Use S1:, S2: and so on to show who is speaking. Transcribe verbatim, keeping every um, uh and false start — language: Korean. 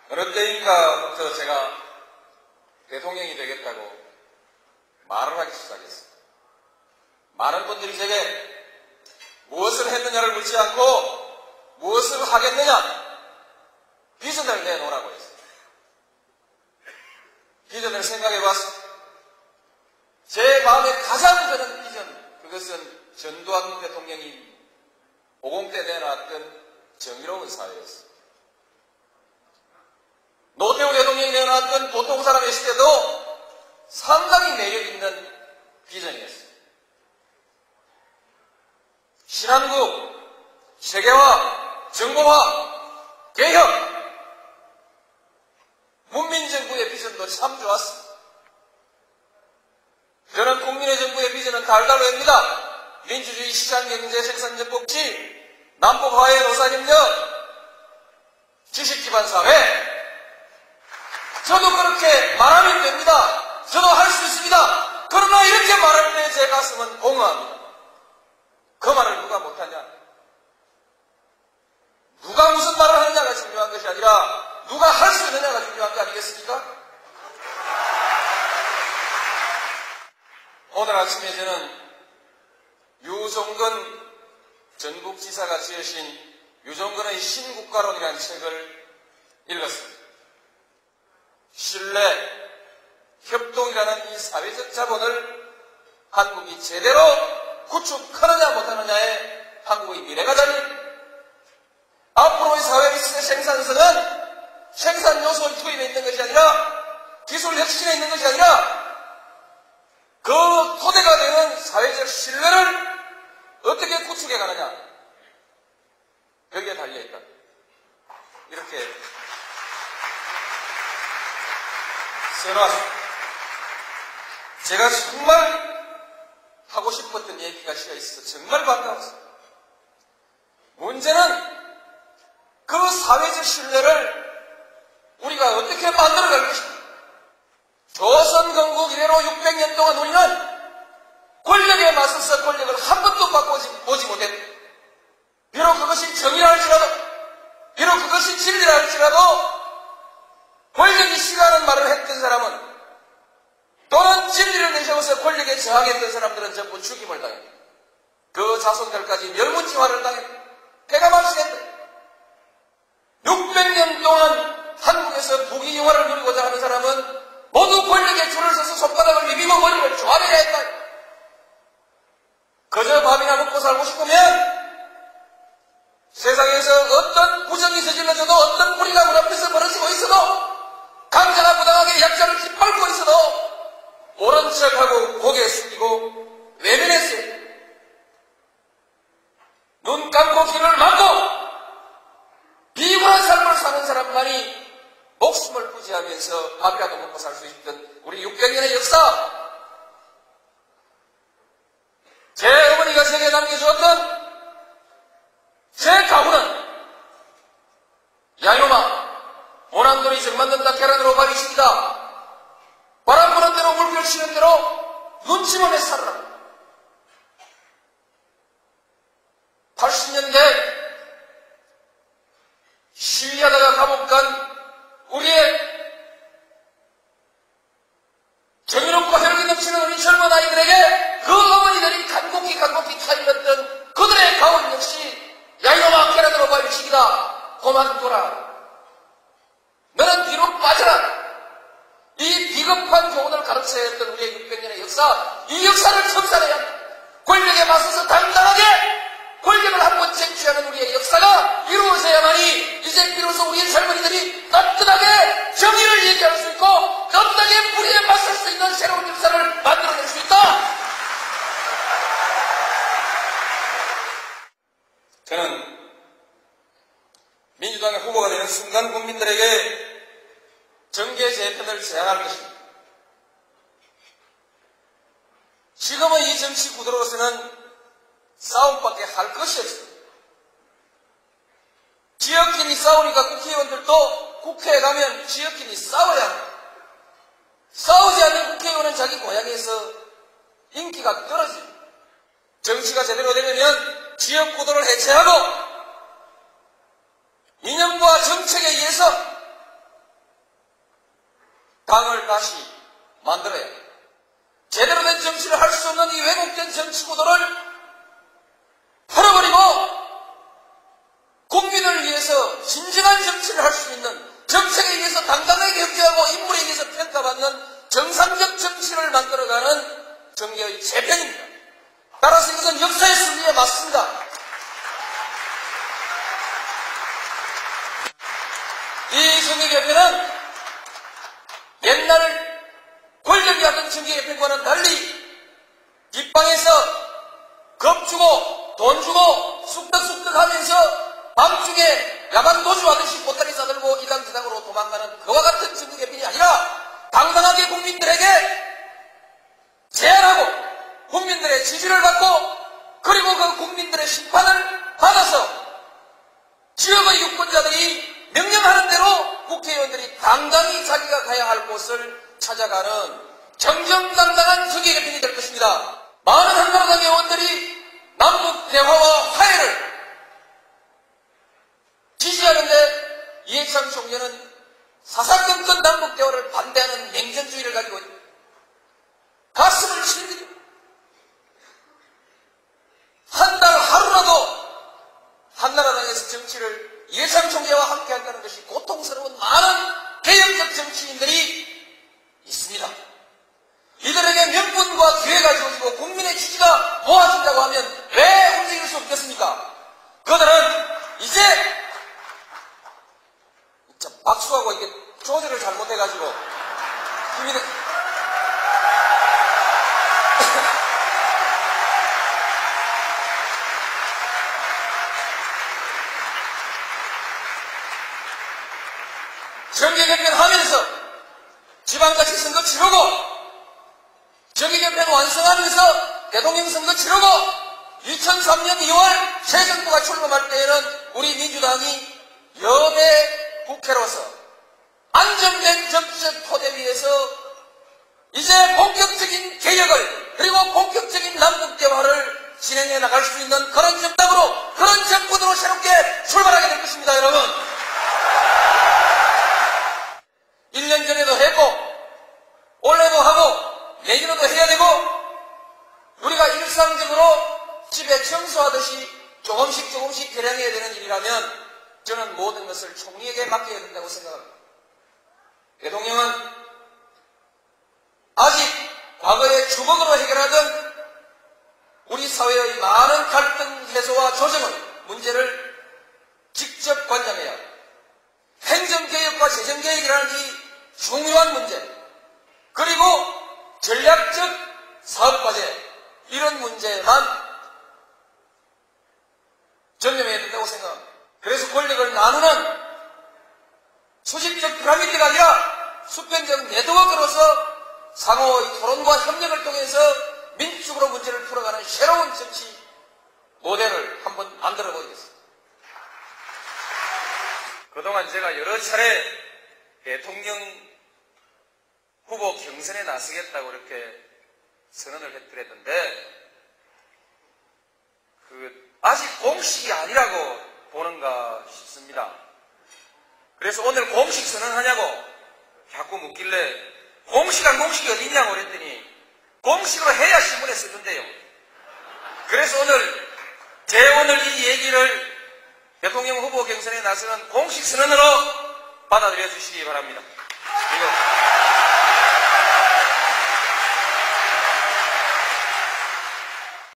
S1: 어느 때인가부터 제가 대통령이 되겠다고 말을 하기 시작했어요. 많은 분들이 제게 무엇을 했느냐를 묻지 않고 무엇을 하겠느냐, 비전을 내놓으라고 했어요. 비전을 생각해봤습니다. 제 마음에 가장 드는 비전, 그것은 전두환 대통령이 오공 때 내놨던 정의로운 사회였습니다. 노태우 대통령이 내놨던 보통 사람의 시대도 상당히 매력 있는 비전이었습니다. 신한국, 세계화, 정보화, 개혁, 문민정부의 비전도 참 좋았습니다. 저는 국민의 정부의 비전은 달달합니다. 민주주의, 시장경제, 생산적 복지, 남북화해, 노사협력, 지식기반 사회. 저도 그렇게 말하면 됩니다. 저도 할 수 있습니다. 그러나 이렇게 말할 때 제 가슴은 공허합니다. 그 말을 누가 못하냐? 누가 무슨 말을 하느냐가 중요한 것이 아니라 누가 할 수 있느냐가 중요한 거 아니겠습니까? 오늘 아침에 저는 유종근 전북지사가 지으신 유종근의 신국가론이라는 책을 읽었습니다. 신뢰, 협동이라는 이 사회적 자본을 한국이 제대로 구축하느냐 못하느냐에 한국의 미래가 달린, 앞으로의 사회 미스의 생산성은 생산 요소의 투입에 있는 것이 아니라 기술 혁신에 있는 것이 아니라 그 토대가 되는 사회적 신뢰를 어떻게 구축해 가느냐, 여기에 달려있다. 이렇게 써놨습니다. 제가 정말 하고 싶었던 얘기가 시가 있어서 정말 반가웠습니다. 문제는 그 사회적 신뢰를 우리가 어떻게 만들어갈 것인가. 조선 건국 이래로 육백 년 동안 우리는 권력에 맞서서 권력을 한 번도 바꿔보지 못했다. 비록 그것이 정의라 할지라도, 비록 그것이 진리라 할지라도 권력이 싫어하는 말을 했던 사람은, 또는 진리를 내세워서 권력에 저항했던 사람들은 전부 죽임을 당했다. 그 자손들까지 멸문지화를 당했다. 폐가 망신했다. 육백 년 동안 한국에서 부귀영화를 누리고자 하는 사람은 모두 권력에 줄을 서서 손바닥을 비비고 머리를 조아려야 했다. 그저 밥이나 먹고 살고 싶으면 세상에서 어떤 부정이 저질러져도, 어떤 뿌리가 문 앞에서 벌어지고 있어도, 강자가 부당하게 약자를 짓밟고 있어도 옳은 척하고 고개 숙이고 외면했어요. 눈 감고 귀를 막고 비굴한 삶을 사는 사람만이 목숨을 부지하면서 밥이라도 먹고 살 수 있던 우리 육백 년의 역사, 제 어머니가 제게 남겨주었던 제 가훈은 야이놈아, 모난돌이 정 만든다 계란으로 밥이 식이다. 바람 부는 대로 물결 치는 대로 눈치 보며 살아라. 팔십 년대 시위하다가 감옥 간 우리의 정의롭고 혈기 넘치는 우리 젊은 아이들에게 그 어머니들이 간곡히 간곡히 타일렀던 그들의 가훈 역시 야이놈아 계란으로 밥이 식이다. 그만둬라. 너는 뒤로 빠져라. 이 비겁한 교훈을 가르쳐야 했던 우리의 육백 년의 역사, 이 역사를 청산해야 한다. 권력에 맞서서 당당하게 권력을 한번 쟁취하는 우리의 역사가 이루어져야만이 이제 비로소 우리의 젊은이들이 따뜻하게 정의를 얘기할 수 있고 떳떳하게 불의에 맞설 수 있는 새로운 역사를 만들어낼 수 있다. 저는 민주당의 후보가 되는 순간 국민들에게 정계 재편을 제안할 것입니다. 지금의 이 정치 구도로서는 싸움밖에 할 것이 없습니다. 지역끼리 싸우니까 국회의원들도 국회에 가면 지역끼리 싸워야 합니다. 싸우지 않는 국회의원은 자기 고향에서 인기가 떨어집니다. 정치가 제대로 되려면 지역 구도를 해체하고 이념과 정책에 의해서 당을 다시 만들어야 합니다. 제대로 된 정치를 할 수 없는 이 왜곡된 정치 구도를 풀어버리고 국민을 위해서 진정한 정치를 할 수 있는, 정책에 의해서 당당하게 협조하고 인물에 의해서 평가받는 정상적 정치를 만들어가는 정계의 재편입니다. 따라서 이것은 역사의 순리에 맞습니다. 이 정계개편은 옛날 권력이 하던 정계개편과는 달리 뒷방에서 겁 주고 돈 주고 쑥덕쑥덕 하면서 밤중에 야간 도주하듯이 보따리 싸들고 이당지당으로 도망가는 그와 같은 정계개편이 아니라 당당하게 국민들에게 제안하고 국민들의 지지를 받고 그리고 그 국민들의 심판을 받아서 지역의 유권자들이 명령하는 대로 국회의원들이 당당히 자기가 가야 할 곳을 찾아가는 정정당당한 정계개편이 될 것입니다. 많은 한나라당 의원들이 남북 대화와 화해를 지지하는데 이해찬 총재는 사사건건 남북 대화를 반대하는 냉전주의를 가지고 있습니다. 가슴을 치릅니다. 한 달 하루라도 한나라당에서 정치를 이해찬 총재와 함께 한다는 것이 고통스러운 많은 개혁적 정치인들이 있습니다. 이들에게 명분과 기회가 주어지고 국민의 지지가 모아진다고 하면 왜 움직일 수 없겠습니까? 그들은 이제 진짜 박수하고 이게 조절을 잘못해가지고 국민의 정계개편 하면서 지방자치 선거 치르고 정계개편 완성하면서 대통령 선거 치르고 이천삼 년 이월 새 정부가 출범할 때에는 우리 민주당이 여대 국회로서 안정된 정치적 토대 위에서 이제 본격적인 개혁을 그리고 본격적인 남북대화를 진행해 나갈 수 있는 그런 정당으로 그런 정부로 새롭게 출발하게 될 것입니다. 여러분, 일 년 전에도 했고 올해도 하고 내년에도 해야 되고 우리가 일상적으로 집에 청소하듯이 조금씩 조금씩 개량해야 되는 일이라면 저는 모든 것을 총리에게 맡겨야 된다고 생각합니다. 대통령은 아직 과거에 주먹으로 해결하던 우리 사회의 많은 갈등 해소와 조정의 문제를 직접 관장해야 합니다. 행정개혁과 재정개혁이라는 이 중요한 문제, 그리고 전략적 사업과제, 이런 문제만 전념해야 된다고 생각합니다. 그래서 권력을 나누는 수직적 피라미드가 아니라 수평적 네트워크로서 상호의 토론과 협력을 통해서 민주적으로 문제를 풀어가는 새로운 정치 모델을 한번 만들어 보겠습니다. 그동안 제가 여러 차례 대통령 후보 경선에 나서겠다고 이렇게 선언을 해드렸는데 그 아직 공식이 아니라고 보는가 싶습니다. 그래서 오늘 공식 선언하냐고 자꾸 묻길래 공식한 공식이 어디 있냐고 그랬더니 공식으로 해야 신문에 쓰던데요. 그래서 오늘 제 오늘 이 얘기를 대통령 후보 경선에 나서는 공식 선언으로 받아들여 주시기 바랍니다.